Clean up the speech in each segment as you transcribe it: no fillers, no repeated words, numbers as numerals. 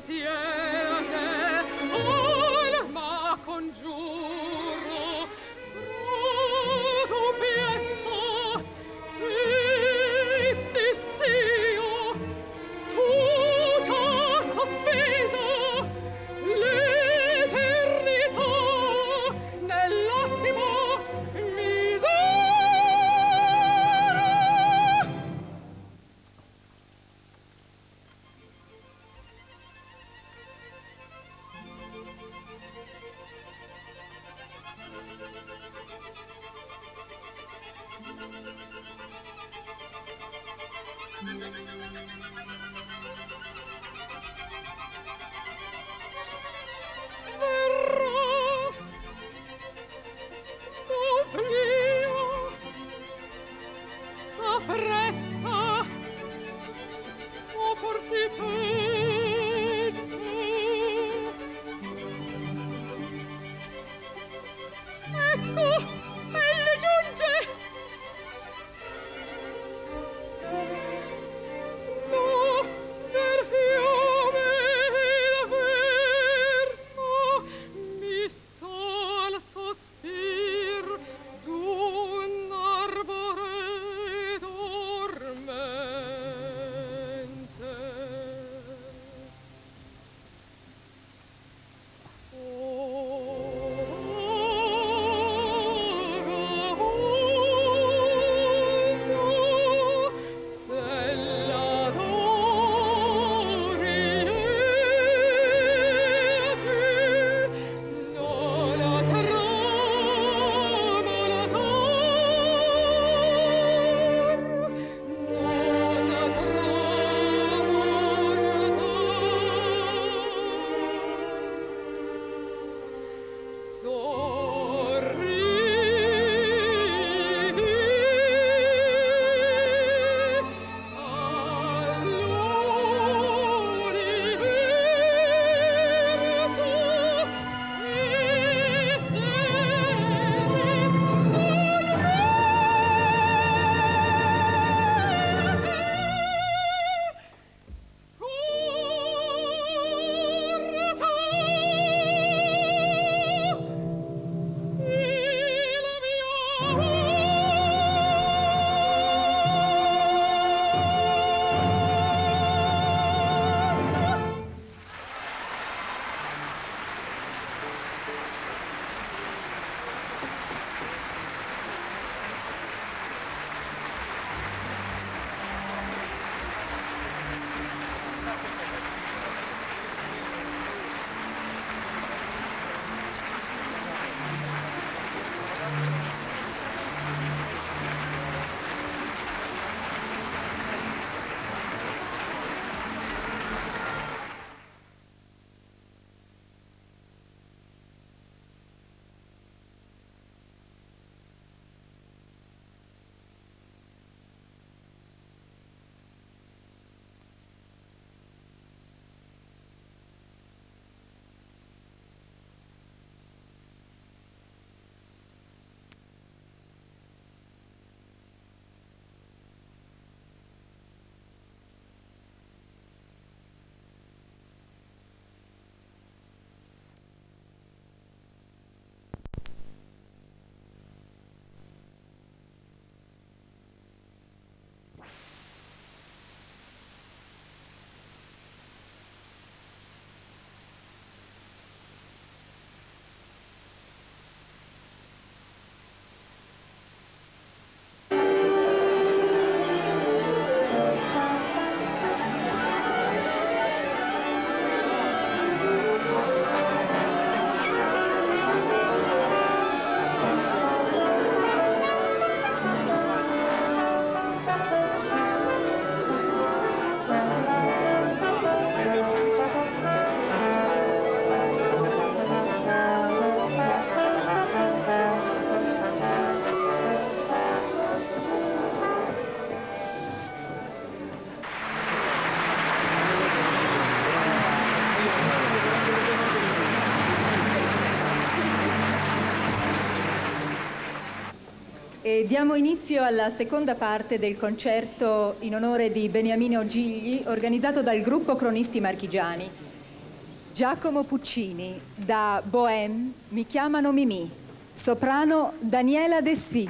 E diamo inizio alla seconda parte del concerto in onore di Beniamino Gigli, organizzato dal gruppo Cronisti Marchigiani. Giacomo Puccini, da Bohème, Mi chiamano Mimì. Soprano Daniela Dessì.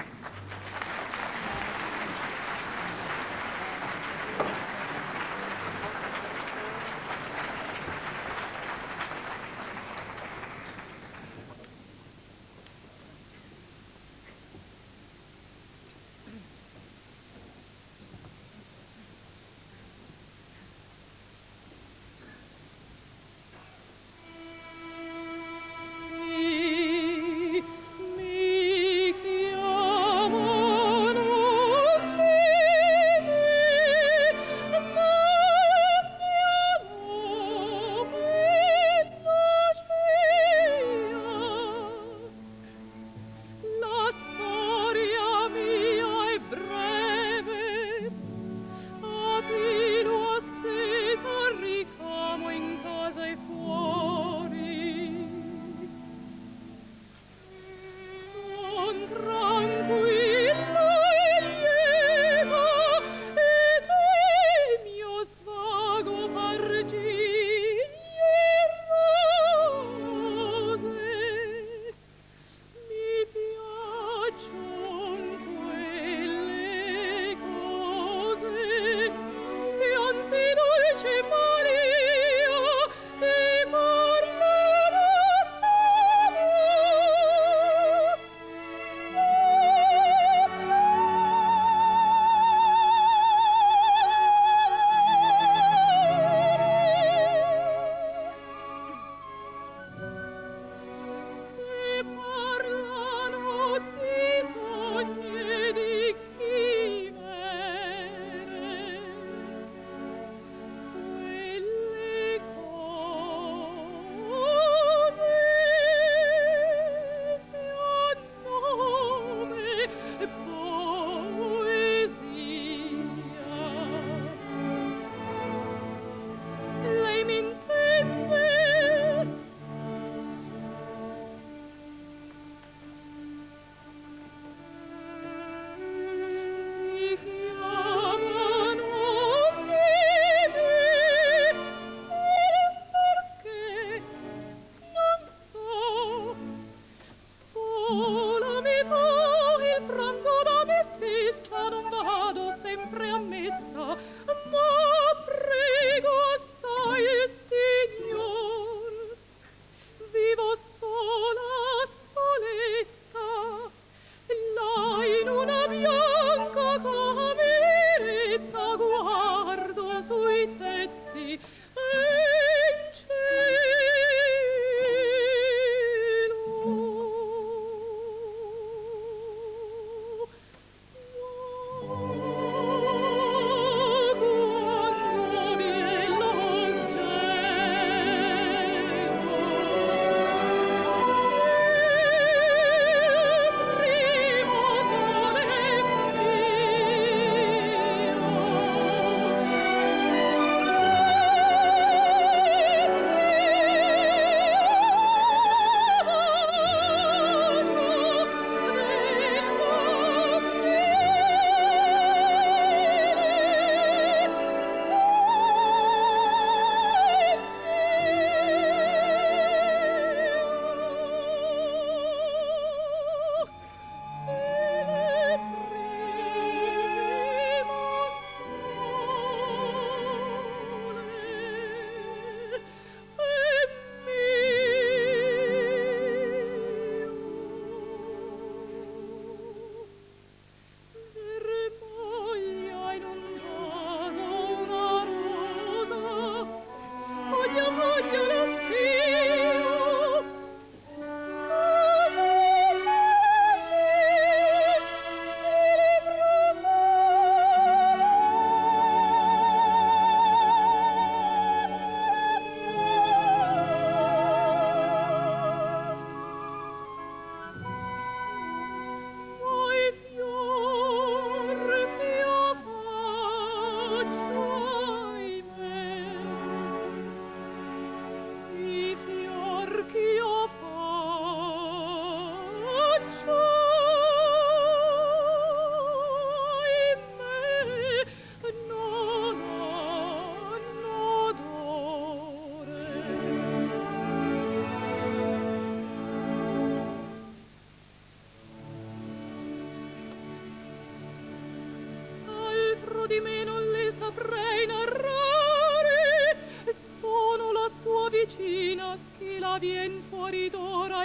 la vien fuori d'ora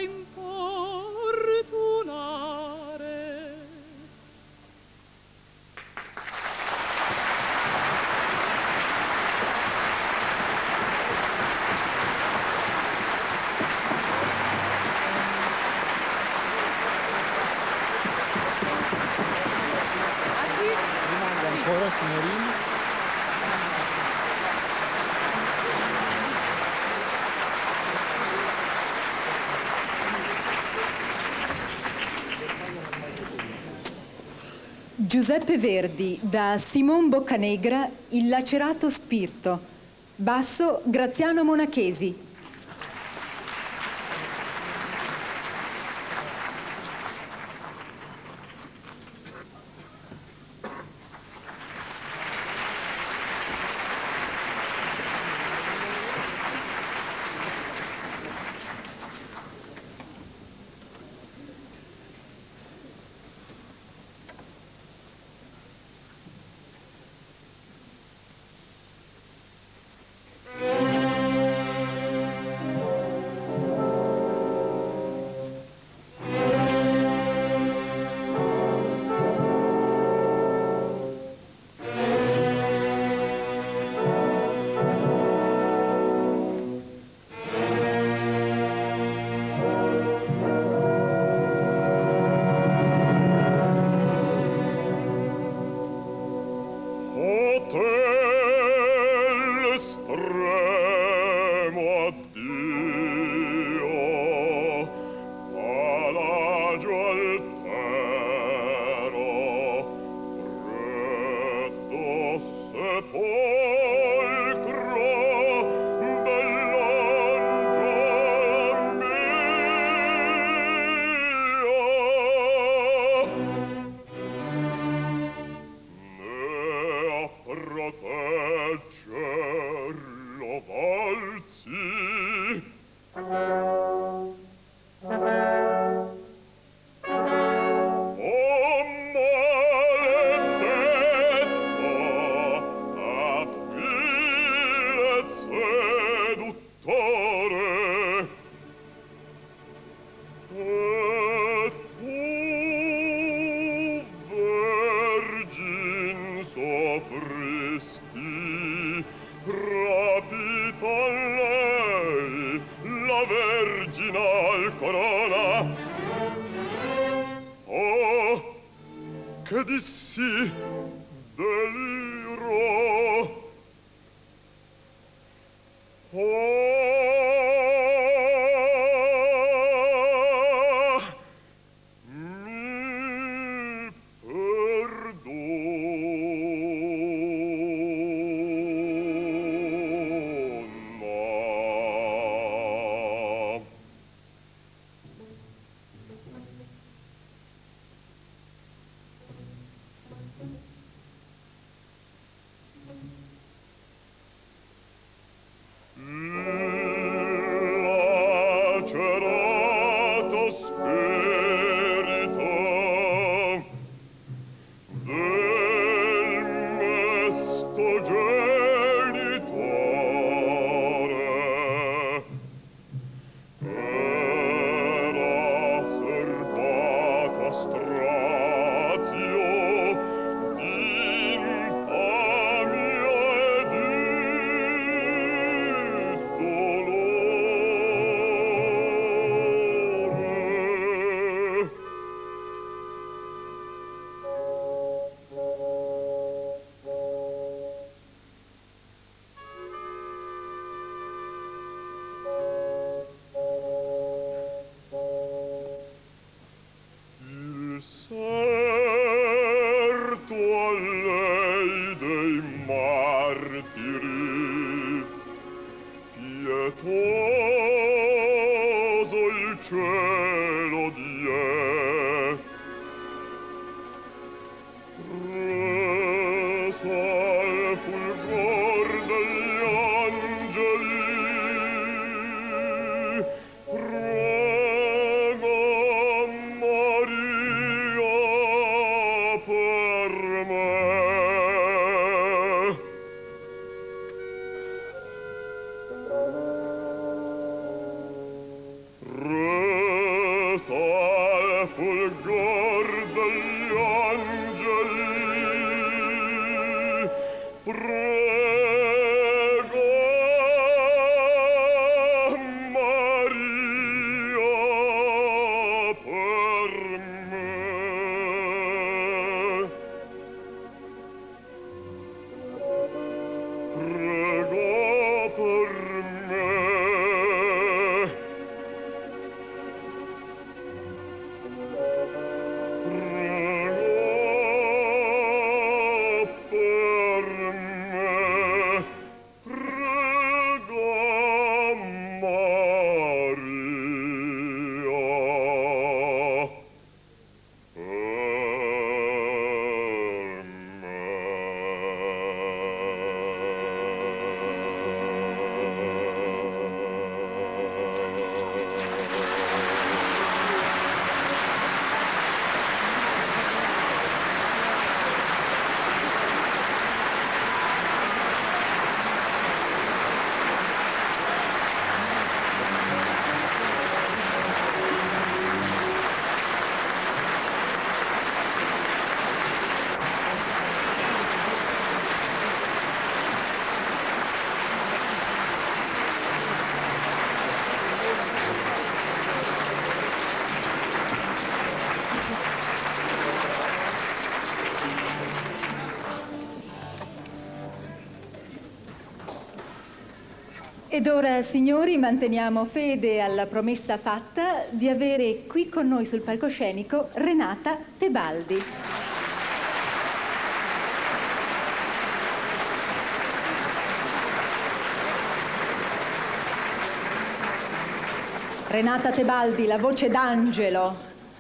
importunare. Ancora, signorina? Giuseppe Verdi, da Simon Boccanegra, Il lacerato spirito. Basso, Graziano Monachesi. Ed ora, signori, manteniamo fede alla promessa fatta di avere qui con noi sul palcoscenico Renata Tebaldi. Renata Tebaldi, la voce d'angelo.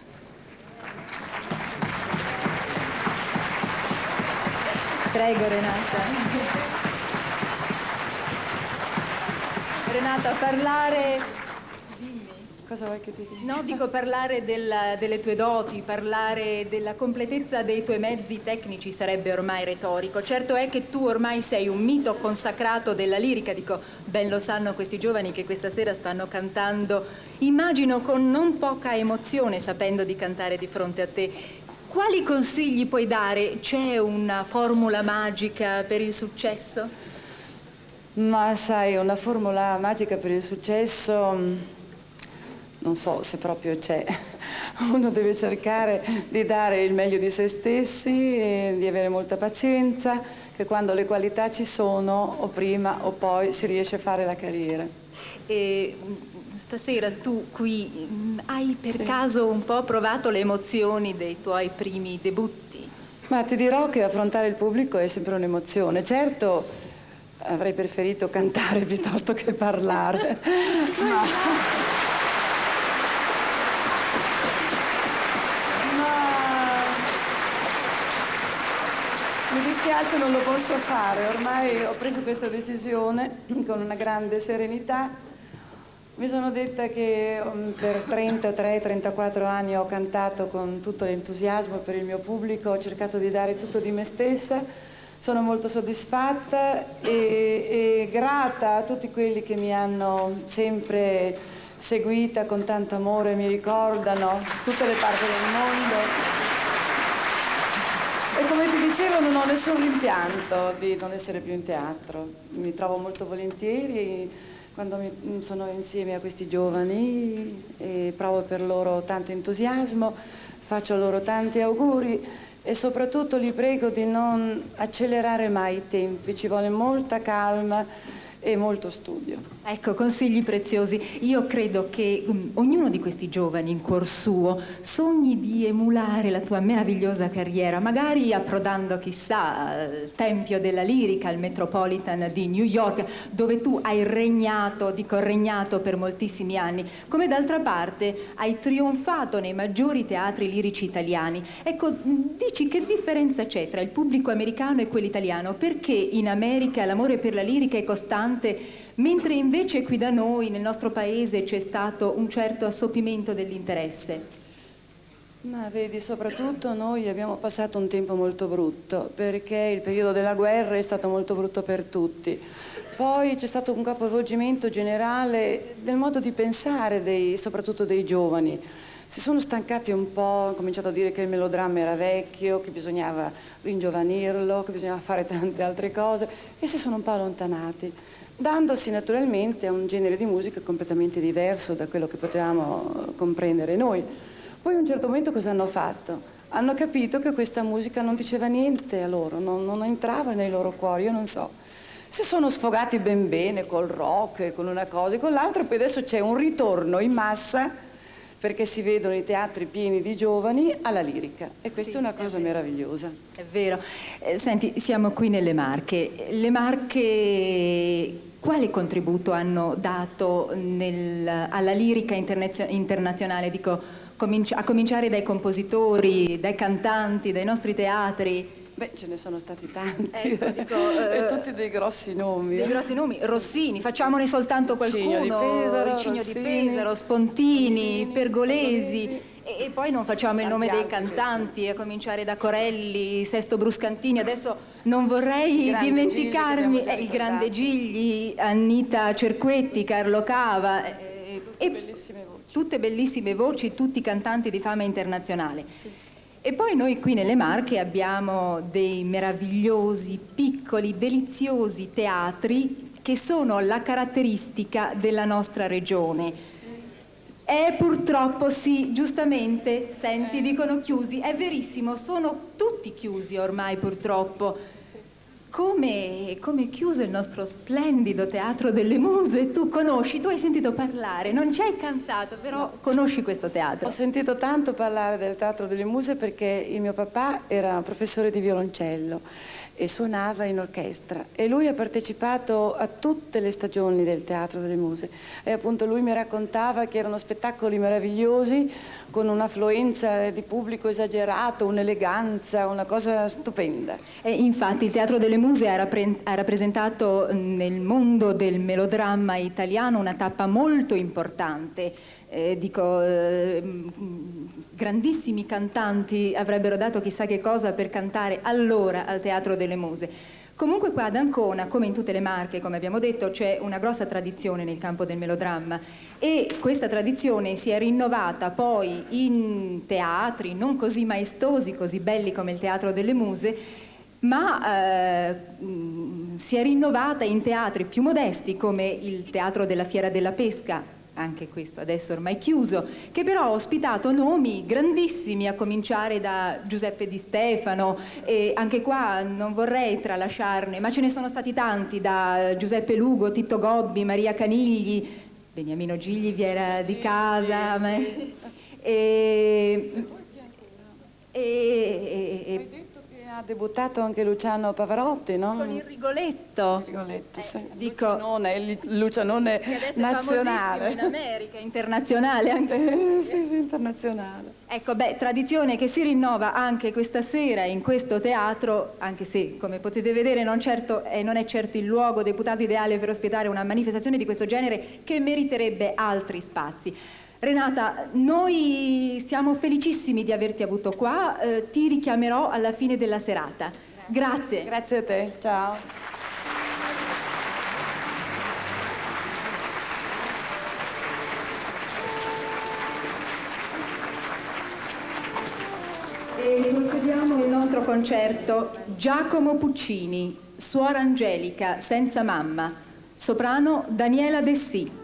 Prego, Renata. Renata, parlare... Dimmi. Cosa vuoi che ti dica? No, dico parlare delle tue doti, parlare della completezza dei tuoi mezzi tecnici sarebbe ormai retorico. Certo è che tu ormai sei un mito consacrato della lirica, dico, ben lo sanno questi giovani che questa sera stanno cantando, immagino con non poca emozione, sapendo di cantare di fronte a te. Quali consigli puoi dare? C'è una formula magica per il successo? Ma sai, una formula magica per il successo, non so se proprio c'è. Uno deve cercare di dare il meglio di se stessi e di avere molta pazienza, che quando le qualità ci sono, o prima o poi, si riesce a fare la carriera. E stasera tu qui hai per caso un po' provato le emozioni dei tuoi primi debutti? Ma ti dirò che affrontare il pubblico è sempre un'emozione. Certo, avrei preferito cantare piuttosto che parlare. Ma mi dispiace, non lo posso fare. Ormai ho preso questa decisione con una grande serenità. Mi sono detta che per 33-34 anni ho cantato con tutto l'entusiasmo per il mio pubblico, ho cercato di dare tutto di me stessa. Sono molto soddisfatta e grata a tutti quelli che mi hanno sempre seguita con tanto amore, mi ricordano tutte le parti del mondo. E come ti dicevo, non ho nessun rimpianto di non essere più in teatro. Mi trovo molto volentieri quando sono insieme a questi giovani e provo per loro tanto entusiasmo, faccio loro tanti auguri. E soprattutto li prego di non accelerare mai i tempi, ci vuole molta calma e molto studio. Ecco, consigli preziosi. Io credo che ognuno di questi giovani in cuor suo sogni di emulare la tua meravigliosa carriera, magari approdando, chissà, al Tempio della Lirica, al Metropolitan di New York, dove tu hai regnato, dico regnato, per moltissimi anni, come d'altra parte hai trionfato nei maggiori teatri lirici italiani. Ecco, dici che differenza c'è tra il pubblico americano e quello italiano? Perché in America l'amore per la lirica è costante, mentre invece qui da noi, nel nostro paese, c'è stato un certo assopimento dell'interesse? Ma vedi, soprattutto noi abbiamo passato un tempo molto brutto, perché il periodo della guerra è stato molto brutto per tutti. Poi c'è stato un capovolgimento generale del modo di pensare, soprattutto dei giovani. Si sono stancati un po', hanno cominciato a dire che il melodramma era vecchio, che bisognava ringiovanirlo, che bisognava fare tante altre cose, e si sono un po' allontanati, dandosi naturalmente a un genere di musica completamente diverso da quello che potevamo comprendere noi. Poi a un certo momento cosa hanno fatto? Hanno capito che questa musica non diceva niente a loro, non entrava nei loro cuori, io non so. Si sono sfogati ben bene col rock, con una cosa e con l'altra, e poi adesso c'è un ritorno in massa, perché si vedono i teatri pieni di giovani, alla lirica. E questa è una cosa meravigliosa. È vero. Senti, siamo qui nelle Marche. Le Marche quale contributo hanno dato alla lirica internazionale? Dico, a cominciare dai compositori, dai cantanti, dai nostri teatri. Beh, ce ne sono stati tanti, ecco, dico, e tutti dei grossi nomi. Dei grossi nomi, Rossini, facciamone soltanto qualcuno. Cigno di Pesaro, Cigno di Pesaro, Spontini, Pergolesi. E poi non facciamo il nome dei cantanti, a cominciare da Corelli, Sesto Bruscantini. Adesso non vorrei dimenticarmi il grande Gigli, Annita Cerquetti, Carlo Cava. Tutte bellissime voci. Tutte bellissime voci, tutti cantanti di fama internazionale. Sì. E poi noi qui nelle Marche abbiamo dei meravigliosi, piccoli, deliziosi teatri che sono la caratteristica della nostra regione. Purtroppo sì, giustamente, senti, dicono chiusi, è verissimo, sono tutti chiusi ormai purtroppo. come è chiuso il nostro splendido Teatro delle Muse. Tu conosci, tu hai sentito parlare, non ci hai cantato, però conosci questo teatro. Ho sentito tanto parlare del Teatro delle Muse perché il mio papà era professore di violoncello e suonava in orchestra e lui ha partecipato a tutte le stagioni del Teatro delle Muse e appunto lui mi raccontava che erano spettacoli meravigliosi con un'affluenza di pubblico esagerato, un'eleganza, una cosa stupenda. E infatti il Teatro delle Muse ha rappresentato nel mondo del melodramma italiano una tappa molto importante. Grandissimi cantanti avrebbero dato chissà che cosa per cantare allora al Teatro delle Muse. Comunque qua ad Ancona, come in tutte le Marche, come abbiamo detto, c'è una grossa tradizione nel campo del melodramma e questa tradizione si è rinnovata poi in teatri non così maestosi, così belli come il Teatro delle Muse, ma si è rinnovata in teatri più modesti come il Teatro della Fiera della Pesca, anche questo adesso ormai chiuso, che però ha ospitato nomi grandissimi, a cominciare da Giuseppe Di Stefano, e anche qua non vorrei tralasciarne, ma ce ne sono stati tanti, da Giuseppe Lugo, Titto Gobbi, Maria Canigli, Beniamino Gigli vi era di casa, Hai detto che ha debuttato anche Luciano Pavarotti, no? Con il Rigoletto. Rigoletto, sì. Dico, Lucianone che adesso nazionale. è famosissimo in America, internazionale anche. Sì, internazionale. Ecco, beh, tradizione che si rinnova anche questa sera in questo teatro, anche se, come potete vedere, non è certo il luogo deputato ideale per ospitare una manifestazione di questo genere che meriterebbe altri spazi. Renata, noi siamo felicissimi di averti avuto qua, ti richiamerò alla fine della serata. Grazie. Grazie a te, ciao. E procediamo il nostro concerto. Giacomo Puccini, Suor Angelica senza mamma, soprano Daniela Dessì.